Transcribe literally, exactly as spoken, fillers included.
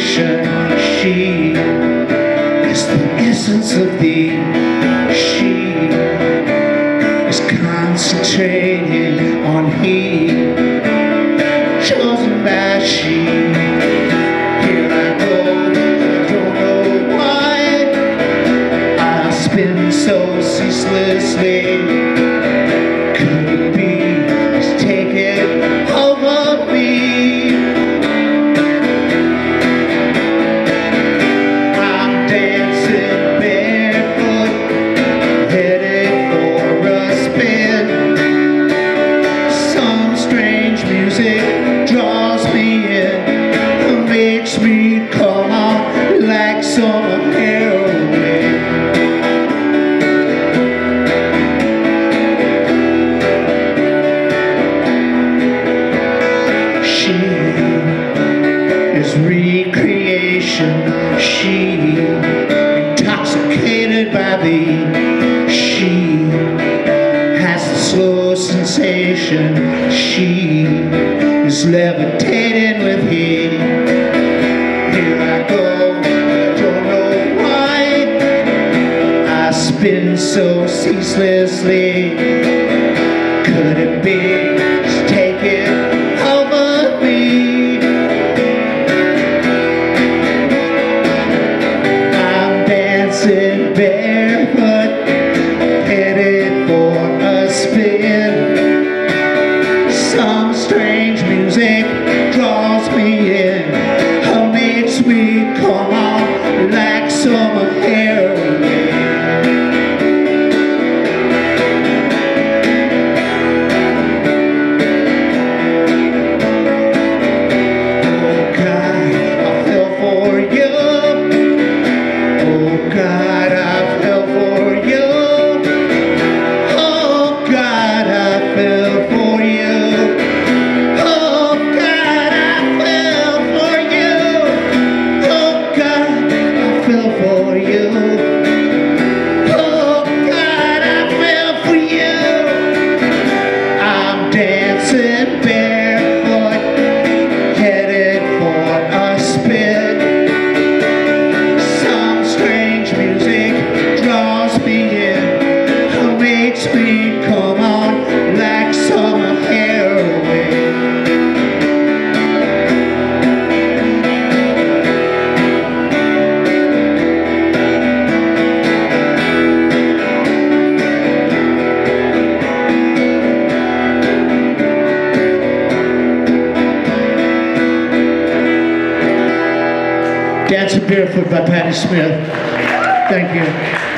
creation. She is the essence of thee. She is concentrating on he, chosen by she. Here I go, don't know why I spin so ceaselessly. Recreation. She intoxicated by thee. She has the slow sensation. She is levitating with he. Here I go, don't know why I spin so ceaselessly. Could it be? Just take it over me. Dancing barefoot, headed for a spin. Some strange music draws me in, or makes me come on like summer heroin. Oh God, I fell for you. God, I fell for you. Oh God, I fell for you. Oh God, I fell for you. Oh God, I fell for you. Oh God, I fell for you. I'm dancing barefoot, headed for a spin. Me come on like summer heroin. Dancing Barefoot by Patti Smith. Thank you.